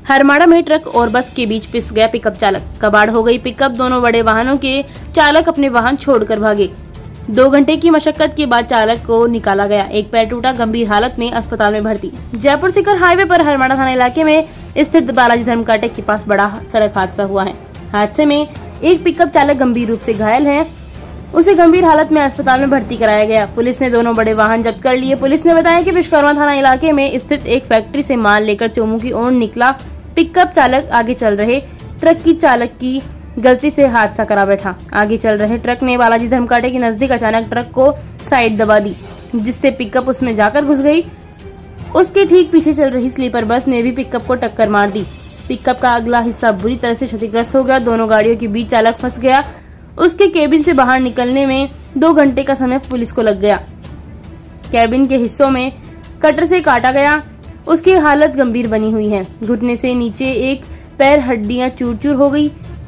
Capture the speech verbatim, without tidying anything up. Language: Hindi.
हरमाड़ा में ट्रक और बस के बीच पिस गया पिकअप चालक, कबाड़ हो गई पिकअप। दोनों बड़े वाहनों के चालक अपने वाहन छोड़कर भागे। दो घंटे की मशक्कत के बाद चालक को निकाला गया। एक पैर टूटा, गंभीर हालत में अस्पताल में भर्ती। जयपुर सीकर हाईवे पर हरमाड़ा थाना इलाके में स्थित बालाजी धर्मकाटे के पास बड़ा सड़क हादसा हुआ है। हादसे में एक पिकअप चालक गंभीर रूप से घायल है, उसे गंभीर हालत में अस्पताल में भर्ती कराया गया। पुलिस ने दोनों बड़े वाहन जब्त कर लिए। पुलिस ने बताया कि विश्वकर्मा थाना इलाके में स्थित एक फैक्ट्री से माल लेकर चोमू की ओर निकला पिकअप चालक आगे चल रहे ट्रक की चालक की गलती से हादसा करा बैठा। आगे चल रहे ट्रक ने बालाजी धर्मकाटे के नजदीक अचानक ट्रक को साइड दबा दी, जिससे पिकअप उसमें जाकर घुस गई। उसके ठीक पीछे चल रही स्लीपर बस ने भी पिकअप को टक्कर मार दी। पिकअप का अगला हिस्सा बुरी तरह से क्षतिग्रस्त हो गया। दोनों गाड़ियों के बीच चालक फंस गया। उसके केबिन से बाहर निकलने में दो घंटे का समय पुलिस को लग गया। केबिन के हिस्सों में कटर से काटा गया। उसकी हालत गंभीर बनी हुई है। घुटने से नीचे एक पैर हड्डियां चूर चूर हो गई।